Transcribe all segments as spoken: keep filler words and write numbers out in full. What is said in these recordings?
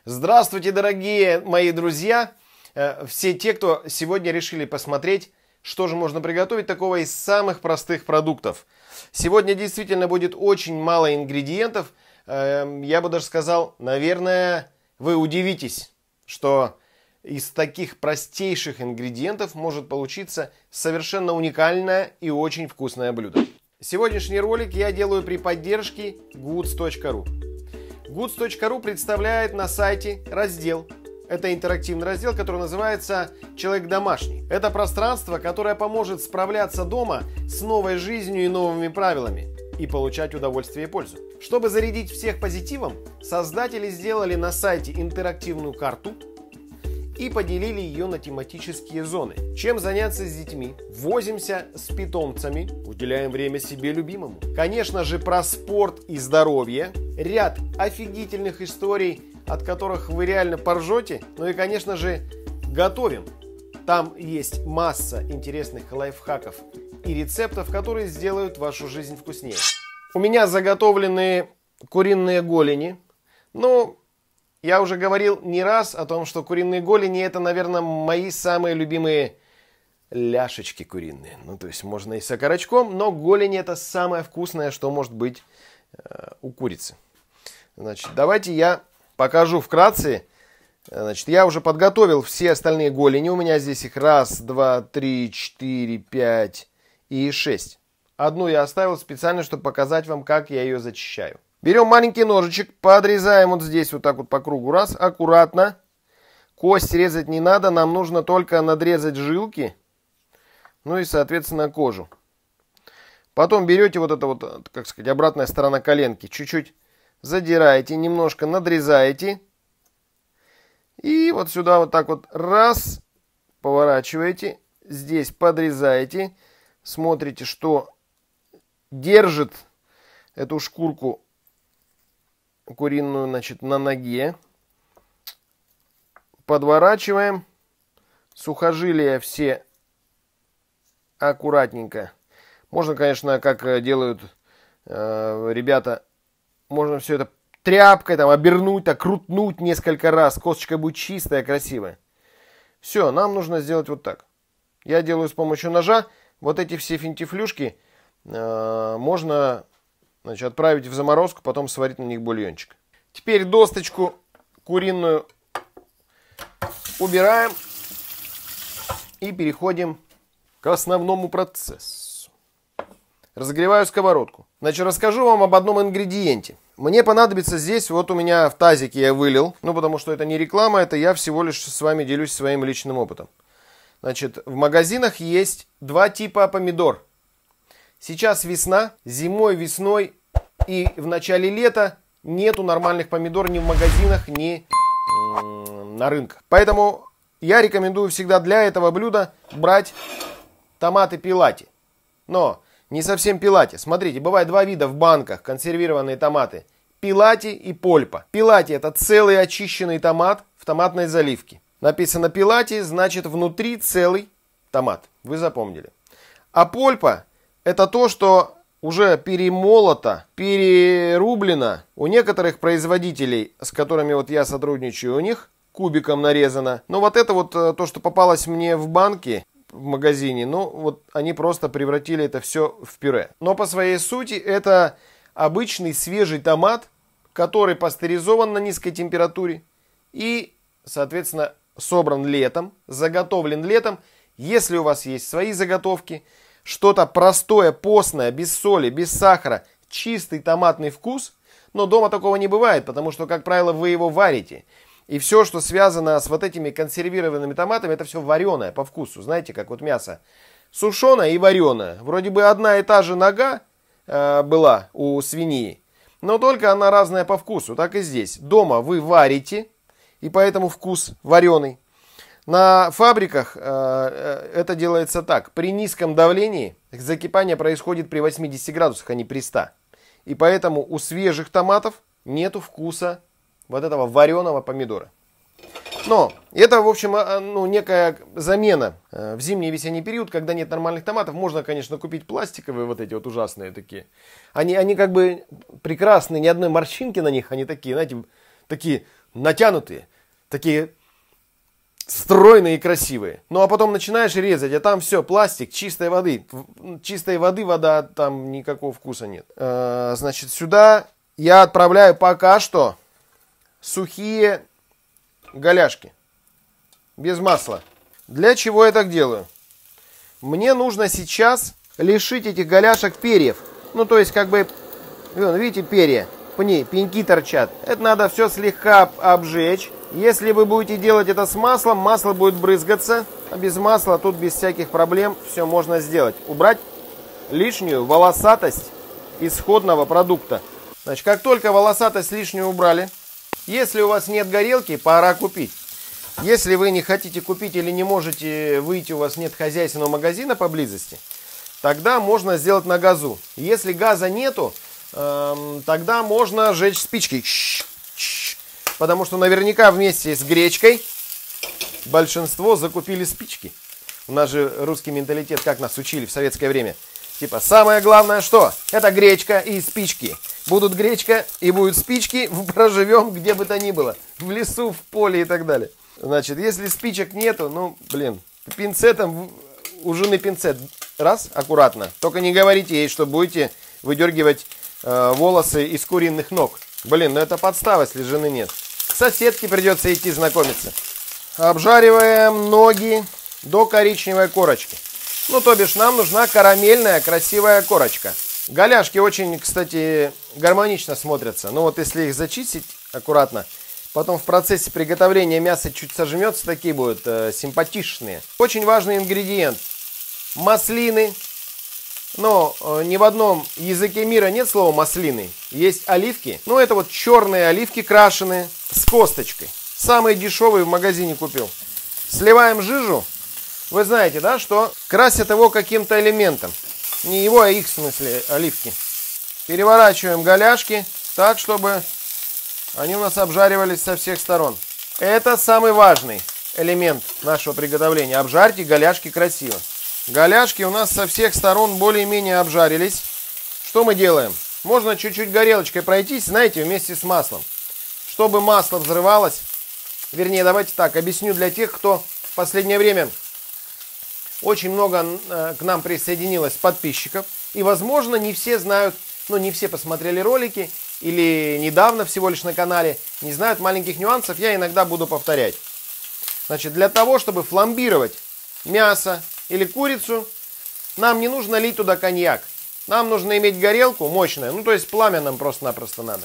Здравствуйте, дорогие мои друзья! Все те, кто сегодня решили посмотреть, что же можно приготовить такого из самых простых продуктов. Сегодня действительно будет очень мало ингредиентов. Я бы даже сказал, наверное, вы удивитесь, что из таких простейших ингредиентов может получиться совершенно уникальное и очень вкусное блюдо. Сегодняшний ролик я делаю при поддержке гудс точка ру. гудс точка ру представляет на сайте раздел. Это интерактивный раздел, который называется «Человек домашний». Это пространство, которое поможет справляться дома с новой жизнью и новыми правилами и получать удовольствие и пользу. Чтобы зарядить всех позитивом, создатели сделали на сайте интерактивную карту и поделили ее на тематические зоны. Чем заняться с детьми, возимся с питомцами, уделяем время себе любимому. Конечно же, про спорт и здоровье, ряд офигительных историй, от которых вы реально поржете. Ну и, конечно же, готовим. Там есть масса интересных лайфхаков и рецептов, которые сделают вашу жизнь вкуснее. У меня заготовлены куриные голени. Ну, я уже говорил не раз о том, что куриные голени — это, наверное, мои самые любимые ляшечки куриные. Ну, то есть можно и с окорочком, но голени — это самое вкусное, что может быть э, у курицы. Значит, давайте я покажу вкратце. Значит, я уже подготовил все остальные голени. У меня здесь их раз, два, три, четыре, пять и шесть. Одну я оставил специально, чтобы показать вам, как я ее зачищаю. Берем маленький ножичек, подрезаем вот здесь вот так вот по кругу. Раз, аккуратно. Кость резать не надо, нам нужно только надрезать жилки. Ну и, соответственно, кожу. Потом берете вот это вот, как сказать, обратная сторона коленки. Чуть-чуть задираете, немножко надрезаете. И вот сюда вот так вот раз, поворачиваете. Здесь подрезаете. Смотрите, что держит эту шкурку куриную, значит, на ноге. Подворачиваем. Сухожилия все аккуратненько. Можно, конечно, как делают э, ребята, можно все это тряпкой там обернуть, так крутнуть несколько раз. Косточка будет чистая, красивая. Все, нам нужно сделать вот так. Я делаю с помощью ножа. Вот эти все финтифлюшки э, можно, значит, отправить в заморозку, потом сварить на них бульончик. Теперь досточку куриную убираем и переходим к основному процессу. Разогреваю сковородку. Значит, расскажу вам об одном ингредиенте. Мне понадобится здесь, вот у меня в тазике я вылил, ну потому что это не реклама, это я всего лишь с вами делюсь своим личным опытом. Значит, в магазинах есть два типа помидор. Сейчас весна, зимой, весной и в начале лета нету нормальных помидор ни в магазинах, ни на рынках. Поэтому я рекомендую всегда для этого блюда брать томаты пилати. Но не совсем пилати. Смотрите, бывает два вида в банках консервированные томаты. Пилати и польпа. Пилати — это целый очищенный томат в томатной заливке. Написано пилати, значит внутри целый томат. Вы запомнили. А польпа — это то, что уже перемолото, перерублено. У некоторых производителей, с которыми вот я сотрудничаю, у них кубиком нарезано. Но вот это вот то, что попалось мне в банке, в магазине, ну вот они просто превратили это все в пюре. Но по своей сути это обычный свежий томат, который пастеризован на низкой температуре и, соответственно, собран летом, заготовлен летом. Если у вас есть свои заготовки, что-то простое, постное, без соли, без сахара, чистый томатный вкус, но дома такого не бывает, потому что, как правило, вы его варите. И все, что связано с вот этими консервированными томатами, это все вареное по вкусу. Знаете, как вот мясо сушеное и вареное. Вроде бы одна и та же нога э, была у свиньи, но только она разная по вкусу. Так и здесь. Дома вы варите, и поэтому вкус вареный. На фабриках э, это делается так. При низком давлении закипание происходит при восьмидесяти градусах, а не при ста. И поэтому у свежих томатов нету вкуса вот этого вареного помидора. Но это, в общем, ну, некая замена. В зимний и весенний период, когда нет нормальных томатов, можно, конечно, купить пластиковые вот эти вот ужасные такие. Они, они как бы прекрасные, ни одной морщинки на них, они такие, знаете, такие натянутые, такие стройные и красивые. Ну а потом начинаешь резать, а там все, пластик, чистой воды. Чистой воды вода, там никакого вкуса нет. А, значит, сюда я отправляю пока что сухие голяшки. Без масла. Для чего я так делаю? Мне нужно сейчас лишить этих голяшек перьев. Ну то есть как бы, видите, перья, пни, пеньки торчат. Это надо все слегка обжечь. Если вы будете делать это с маслом, масло будет брызгаться. А без масла тут без всяких проблем все можно сделать. Убрать лишнюю волосатость исходного продукта. Значит, как только волосатость лишнюю убрали, если у вас нет горелки, пора купить. Если вы не хотите купить или не можете выйти, у вас нет хозяйственного магазина поблизости, тогда можно сделать на газу. Если газа нету, эм, тогда можно жечь спички. Потому что наверняка вместе с гречкой большинство закупили спички. У нас же русский менталитет, как нас учили в советское время. Типа, самое главное что? Это гречка и спички. Будут гречка и будут спички, проживем где бы то ни было. В лесу, в поле и так далее. Значит, если спичек нету, ну, блин, пинцетом, у жены пинцет. Раз, аккуратно. Только не говорите ей, что будете выдергивать э, волосы из куриных ног. Блин, ну это подстава, если жены нет. К соседке придется идти знакомиться. Обжариваем ноги до коричневой корочки. Ну, то бишь, нам нужна карамельная красивая корочка. Голяшки очень, кстати, гармонично смотрятся. Ну, вот если их зачистить аккуратно, потом в процессе приготовления мясо чуть сожмется, такие будут э, симпатичные. Очень важный ингредиент. Маслины. Но э, ни в одном языке мира нет слова маслины. Есть оливки. Ну, это вот черные оливки крашеные с косточкой. Самые дешевые в магазине купил. Сливаем жижу. Вы знаете, да, что красят его каким-то элементом. Не его, а их, в смысле, оливки. Переворачиваем голяшки так, чтобы они у нас обжаривались со всех сторон. Это самый важный элемент нашего приготовления. Обжарьте голяшки красиво. Голяшки у нас со всех сторон более-менее обжарились. Что мы делаем? Можно чуть-чуть горелочкой пройтись, знаете, вместе с маслом. Чтобы масло взрывалось. Вернее, давайте так, объясню для тех, кто в последнее время очень много э, к нам присоединилось подписчиков. И, возможно, не все знают, ну, не все посмотрели ролики, или недавно всего лишь на канале, не знают маленьких нюансов, я иногда буду повторять. Значит, для того, чтобы фламбировать мясо или курицу, нам не нужно лить туда коньяк. Нам нужно иметь горелку мощную, ну, то есть пламя нам просто-напросто надо.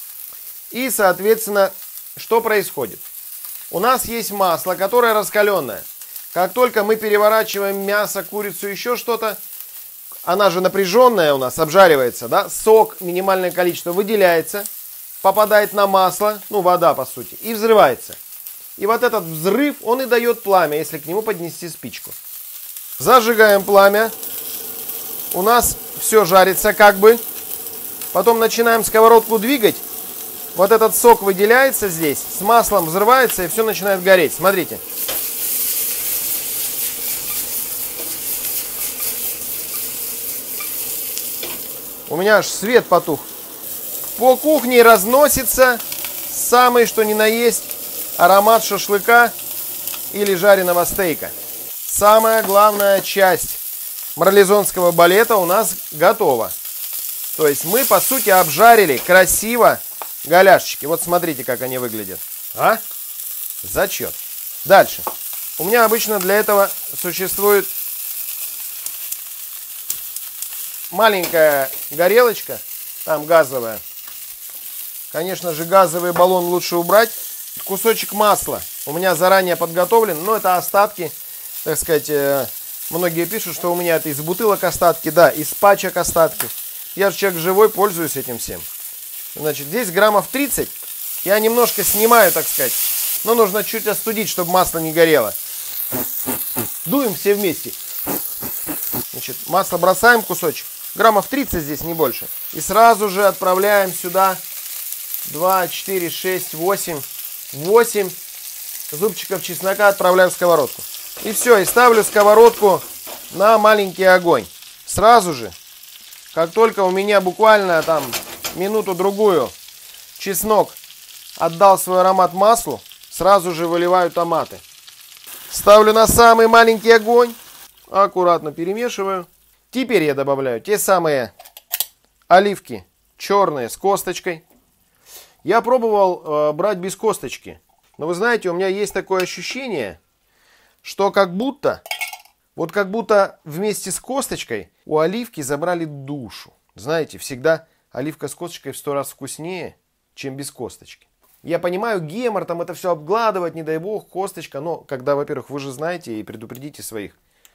И, соответственно, что происходит? У нас есть масло, которое раскаленное. Как только мы переворачиваем мясо, курицу, еще что-то, она же напряженная у нас, обжаривается, да, сок, минимальное количество выделяется, попадает на масло, ну, вода, по сути, и взрывается. И вот этот взрыв, он и дает пламя, если к нему поднести спичку. Зажигаем пламя. У нас все жарится как бы. Потом начинаем сковородку двигать. Вот этот сок выделяется здесь, с маслом взрывается, и все начинает гореть. Смотрите. У меня аж свет потух. По кухне разносится самый что ни на есть аромат шашлыка или жареного стейка. Самая главная часть марлезонского балета у нас готова. То есть мы, по сути, обжарили красиво голяшечки. Вот смотрите, как они выглядят. А? Зачет. Дальше. У меня обычно для этого существует маленькая горелочка, там газовая. Конечно же, газовый баллон лучше убрать. Кусочек масла у меня заранее подготовлен, но это остатки, так сказать, многие пишут, что у меня это из бутылок остатки, да, из пачек остатки. Я же человек живой, пользуюсь этим всем. Значит, здесь граммов тридцать. Я немножко снимаю, так сказать, но нужно чуть остудить, чтобы масло не горело. Дуем все вместе. Значит, масло бросаем кусочек. Граммов тридцать здесь, не больше. И сразу же отправляем сюда два, четыре, шесть, восемь. восемь зубчиков чеснока отправляю в сковородку. И все, и ставлю сковородку на маленький огонь. Сразу же, как только у меня буквально там минуту-другую чеснок отдал свой аромат маслу, сразу же выливаю томаты. Ставлю на самый маленький огонь, аккуратно перемешиваю. Теперь я добавляю те самые оливки черные с косточкой. Я пробовал э, брать без косточки, но вы знаете, у меня есть такое ощущение, что как будто, вот как будто вместе с косточкой у оливки забрали душу. Знаете, всегда оливка с косточкой в сто раз вкуснее, чем без косточки. Я понимаю, гемор, там это все обгладывать, не дай бог, косточка. Но когда, во-первых, вы же знаете и предупредите своих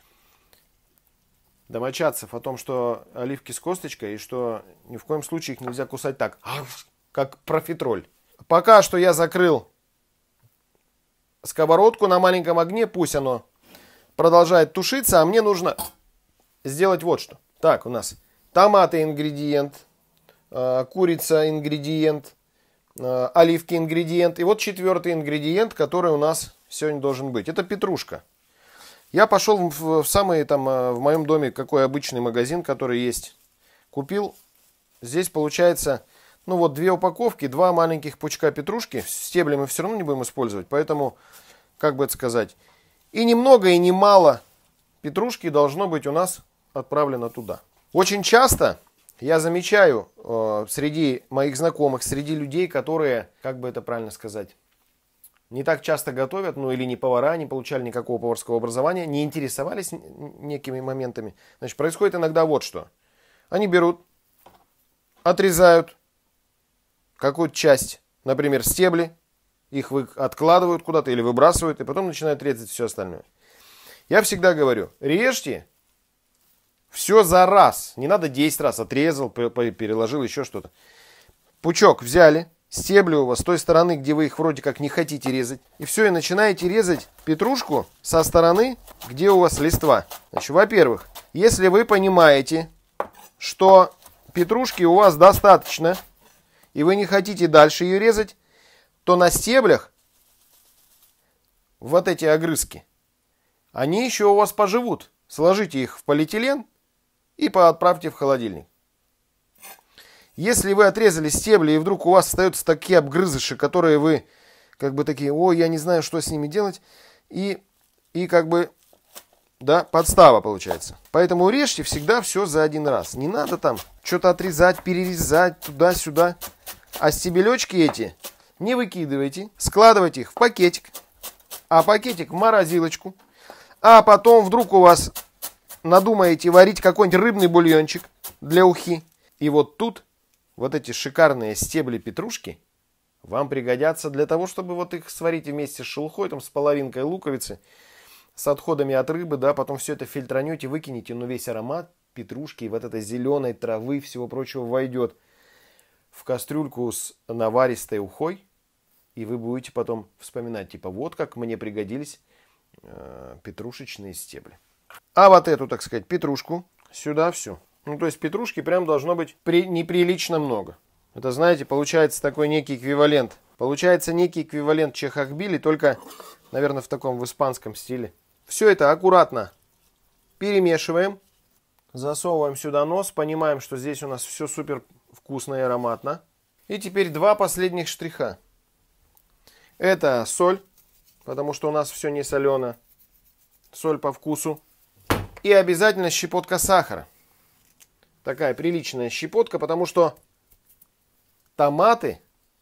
домочадцев о том, что оливки с косточкой, и что ни в коем случае их нельзя кусать так, как профитроль. Пока что я закрыл сковородку на маленьком огне, пусть оно продолжает тушиться, а мне нужно сделать вот что. Так, у нас томаты ингредиент, курица ингредиент, оливки ингредиент. И вот четвертый ингредиент, который у нас сегодня должен быть. Это петрушка. Я пошел в, в самый там в моем доме какой обычный магазин, который есть. Купил. Здесь получается, ну вот две упаковки, два маленьких пучка петрушки. Стебли мы все равно не будем использовать. Поэтому, как бы это сказать, и немного, и немало петрушки должно быть у нас отправлено туда. Очень часто я замечаю э, среди моих знакомых, среди людей, которые, как бы это правильно сказать, не так часто готовят, ну или не повара, не получали никакого поварского образования, не интересовались некими моментами. Значит, происходит иногда вот что. Они берут, отрезают какую-то часть, например, стебли, их вы откладывают куда-то или выбрасывают, и потом начинают резать все остальное. Я всегда говорю, режьте все за раз. Не надо десять раз отрезал, переложил, еще что-то. Пучок взяли, стебли у вас с той стороны, где вы их вроде как не хотите резать. И все, и начинаете резать петрушку со стороны, где у вас листва. Значит, во-первых, если вы понимаете, что петрушки у вас достаточно, и вы не хотите дальше ее резать, то на стеблях вот эти огрызки, они еще у вас поживут. Сложите их в полиэтилен и отправьте в холодильник. Если вы отрезали стебли, и вдруг у вас остаются такие обгрызыши, которые вы как бы такие, ой, я не знаю, что с ними делать, и, и как бы, да, подстава получается. Поэтому режьте всегда все за один раз. Не надо там что-то отрезать, перерезать туда-сюда. А стебелечки эти не выкидывайте, складывайте их в пакетик, а пакетик в морозилочку. А потом вдруг у вас надумаете варить какой-нибудь рыбный бульончик для ухи. И вот тут вот эти шикарные стебли петрушки вам пригодятся для того, чтобы вот их сварить вместе с шелухой, там, с половинкой луковицы, с отходами от рыбы, да, потом все это фильтранете, выкинете, но весь аромат петрушки и вот этой зеленой травы, всего прочего войдет в кастрюльку с наваристой ухой, и вы будете потом вспоминать, типа, вот как мне пригодились э, петрушечные стебли. А вот эту, так сказать, петрушку сюда всю. Ну, то есть петрушки прям должно быть при, неприлично много. Это, знаете, получается такой некий эквивалент. Получается некий эквивалент чехахбили, только, наверное, в таком в испанском стиле. Все это аккуратно перемешиваем. Засовываем сюда нос. Понимаем, что здесь у нас все супер вкусно и ароматно. И теперь два последних штриха. Это соль, потому что у нас все не солено. Соль по вкусу. И обязательно щепотка сахара. Такая приличная щепотка, потому что томаты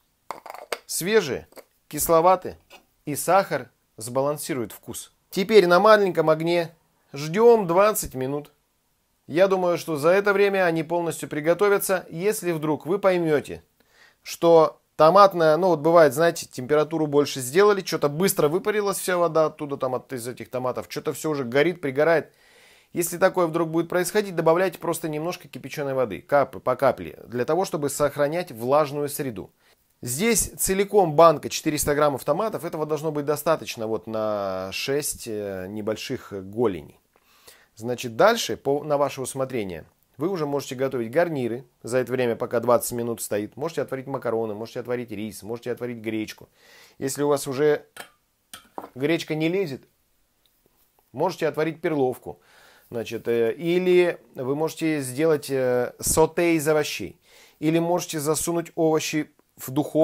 свежие, кисловатые, и сахар сбалансирует вкус. Теперь на маленьком огне ждем двадцать минут. Я думаю, что за это время они полностью приготовятся. Если вдруг вы поймете, что томатная, ну вот бывает, знаете, температуру больше сделали, что-то быстро выпарилась вся вода оттуда, там, от, из этих томатов, что-то все уже горит, пригорает. Если такое вдруг будет происходить, добавляйте просто немножко кипяченой воды, кап, по капле, для того, чтобы сохранять влажную среду. Здесь целиком банка четыреста граммов томатов, этого должно быть достаточно вот на шесть небольших голеней. Значит, дальше, по, на ваше усмотрение, вы уже можете готовить гарниры за это время, пока двадцать минут стоит. Можете отварить макароны, можете отварить рис, можете отварить гречку. Если у вас уже гречка не лезет, можете отварить перловку. Значит, или вы можете сделать соте из овощей. Или можете засунуть овощи в духовку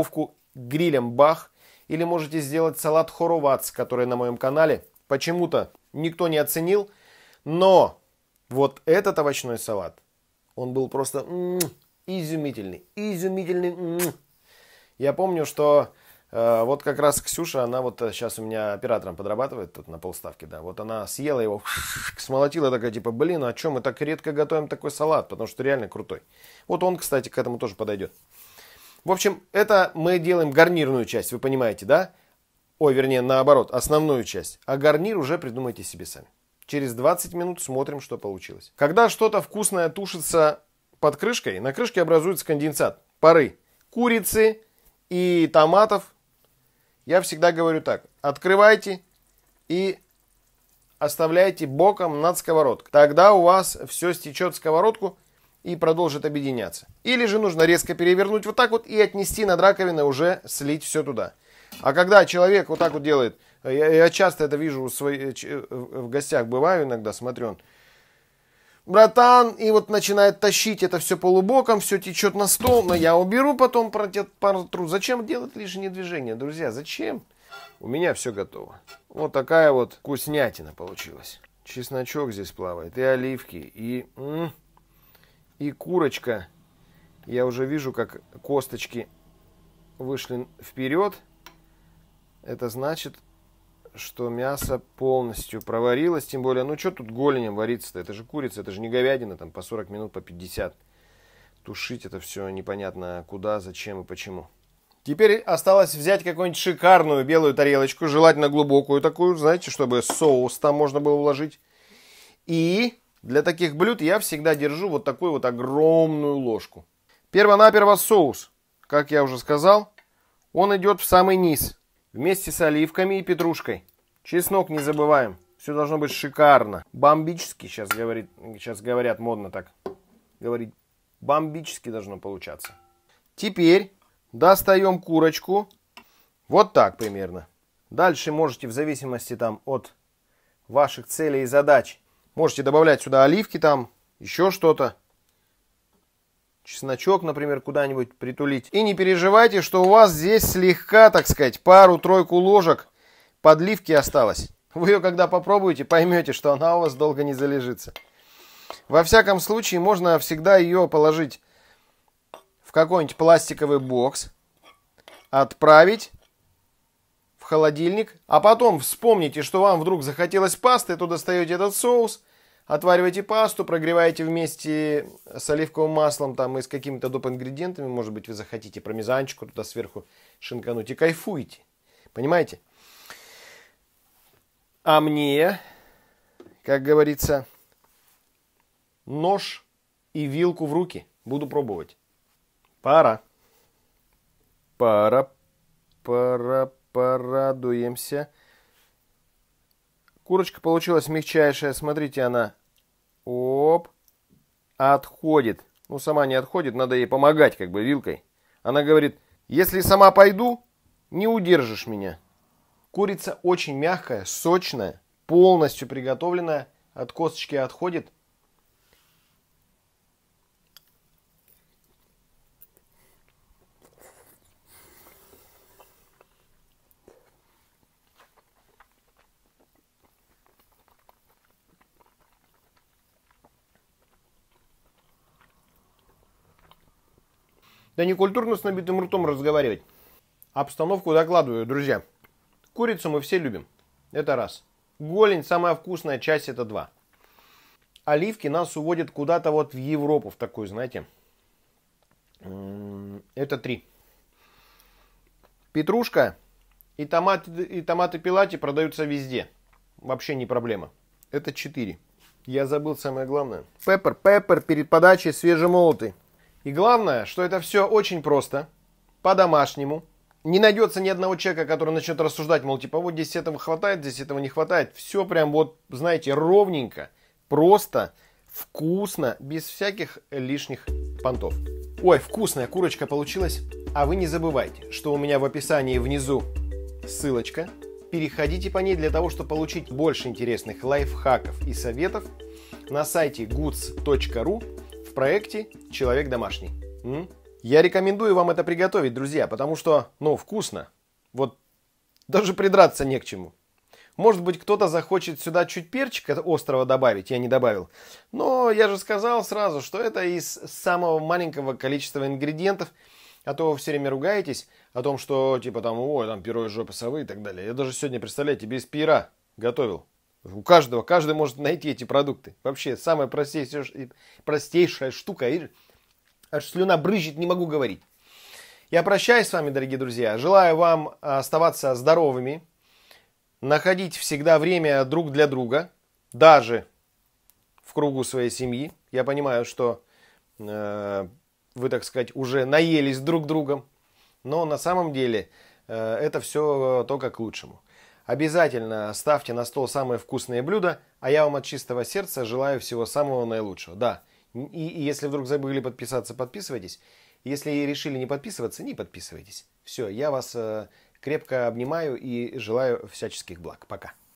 грилем бах. Или можете сделать салат хоровац, который на моем канале почему-то никто не оценил. Но вот этот овощной салат, он был просто м-м, изумительный. Изумительный. М-м. Я помню, что э, вот как раз Ксюша, она вот сейчас у меня оператором подрабатывает тут на полставки, да. Вот она съела его, смолотила, такая типа, блин, а что мы так редко готовим такой салат? Потому что реально крутой. Вот он, кстати, к этому тоже подойдет. В общем, это мы делаем гарнирную часть, вы понимаете, да? Ой, вернее, наоборот, основную часть. А гарнир уже придумайте себе сами. Через двадцать минут смотрим, что получилось. Когда что-то вкусное тушится под крышкой, на крышке образуется конденсат, пары курицы и томатов. Я всегда говорю так, открывайте и оставляйте боком над сковородкой. Тогда у вас все стечет в сковородку и продолжит объединяться. Или же нужно резко перевернуть вот так вот и отнести над раковиной, уже слить все туда. А когда человек вот так вот делает, я, я часто это вижу у своих, в гостях бываю иногда, смотрю, он, братан, и вот начинает тащить это все полубоком, все течет на стол, но я уберу потом, протру. Зачем делать лишние движения, друзья, зачем? У меня все готово. Вот такая вот вкуснятина получилась. Чесночок здесь плавает, и оливки, и... М-м, и курочка. Я уже вижу, как косточки вышли вперед. Это значит, что мясо полностью проварилось. Тем более, ну что тут голенем вариться-то? Это же курица, это же не говядина, там по сорок минут, по пятьдесят. Тушить это все непонятно куда, зачем и почему. Теперь осталось взять какую-нибудь шикарную белую тарелочку, желательно глубокую такую, знаете, чтобы соус там можно было уложить. И... для таких блюд я всегда держу вот такую вот огромную ложку. Первонаперво соус. Как я уже сказал, он идет в самый низ. Вместе с оливками и петрушкой. Чеснок не забываем. Все должно быть шикарно. Бомбически, сейчас, говорит, сейчас говорят модно так. Говорить, бомбически должно получаться. Теперь достаем курочку. Вот так примерно. Дальше можете в зависимости там от ваших целей и задач. Можете добавлять сюда оливки там, еще что-то. Чесночок, например, куда-нибудь притулить. И не переживайте, что у вас здесь слегка, так сказать, пару-тройку ложек подливки осталось. Вы ее когда попробуете, поймете, что она у вас долго не залежится. Во всяком случае, можно всегда ее положить в какой-нибудь пластиковый бокс, отправить в холодильник, а потом вспомните, что вам вдруг захотелось пасты, то достаете этот соус, отвариваете пасту, прогреваете вместе с оливковым маслом там и с какими-то доп. Ингредиентами. Может быть, вы захотите пармезанчику туда сверху шинкануть и кайфуете. Понимаете? А мне, как говорится, нож и вилку в руки. Буду пробовать. Пора. Пора. Пора. Порадуемся. Курочка получилась мягчайшая. Смотрите, она оп, отходит. Ну, сама не отходит, надо ей помогать как бы вилкой. Она говорит, если сама пойду, не удержишь меня. Курица очень мягкая, сочная, полностью приготовленная. От косточки отходит. Да не культурно с набитым ртом разговаривать. Обстановку докладываю, друзья. Курицу мы все любим. Это раз. Голень, самая вкусная часть, это два. Оливки нас уводят куда-то вот в Европу, в такую, знаете. Это три. Петрушка и томаты, и томаты пилати продаются везде. Вообще не проблема. Это четыре. Я забыл самое главное. Пеппер, пеппер перед подачей свежемолотый. И главное, что это все очень просто, по-домашнему. Не найдется ни одного человека, который начнет рассуждать, мол, типа, вот здесь этого хватает, здесь этого не хватает. Все прям вот, знаете, ровненько, просто, вкусно, без всяких лишних понтов. Ой, вкусная курочка получилась. А вы не забывайте, что у меня в описании внизу ссылочка. Переходите по ней для того, чтобы получить больше интересных лайфхаков и советов на сайте гудс точка ру в проекте «Человек домашний». М? Я рекомендую вам это приготовить, друзья, потому что, ну, вкусно. Вот даже придраться не к чему. Может быть, кто-то захочет сюда чуть перчика острого добавить, я не добавил. Но я же сказал сразу, что это из самого маленького количества ингредиентов. А то вы все время ругаетесь о том, что типа там, ой, там перо из жопы совы и так далее. Я даже сегодня, представляете, без пера готовил. У каждого, каждый может найти эти продукты. Вообще, самая простейшая, простейшая штука. Аж слюна брызжет, не могу говорить. Я прощаюсь с вами, дорогие друзья. Желаю вам оставаться здоровыми. Находить всегда время друг для друга. Даже в кругу своей семьи. Я понимаю, что э, вы, так сказать, уже наелись друг другом. Но на самом деле э, это все только к лучшему. Обязательно ставьте на стол самые вкусные блюда. А я вам от чистого сердца желаю всего самого наилучшего. Да. И, и если вдруг забыли подписаться, подписывайтесь. Если решили не подписываться, не подписывайтесь. Все, я вас э, крепко обнимаю и желаю всяческих благ. Пока.